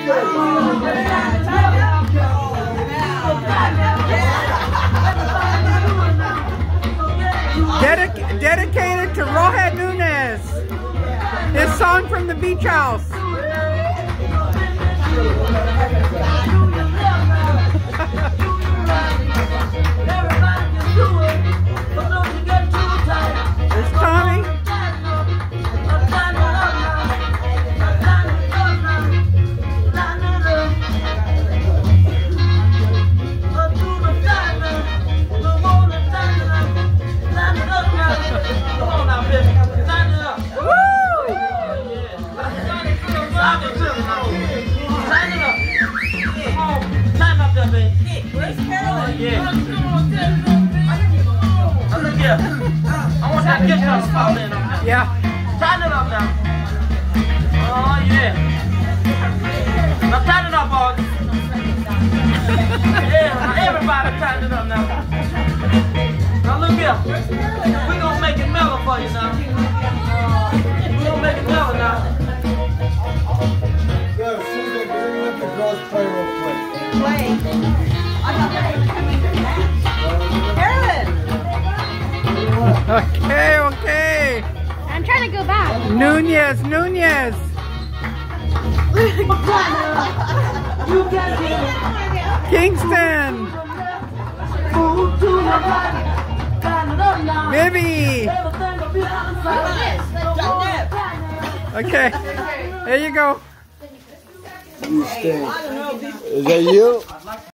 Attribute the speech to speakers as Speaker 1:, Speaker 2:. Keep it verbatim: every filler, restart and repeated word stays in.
Speaker 1: Dedic dedicated to Rohad Nunez. His song from the Beach House. It's Tommy.
Speaker 2: Yeah. Now look here. I want that gift card to fall in on that.
Speaker 1: Yeah.
Speaker 2: Tighten it up now. Oh yeah. Now tighten it up, boys. Yeah, now everybody tighten it up now. Now look here. We're gonna make it mellow for you now. We're gonna make it mellow now.
Speaker 3: Good, as soon as they get in, let the girls play real quick.
Speaker 4: Play.
Speaker 1: Okay, okay.
Speaker 4: I'm trying to go back.
Speaker 1: Nunez, Nunez. Kingston. Vivi. Okay, there you go.
Speaker 3: You stink. Is that you?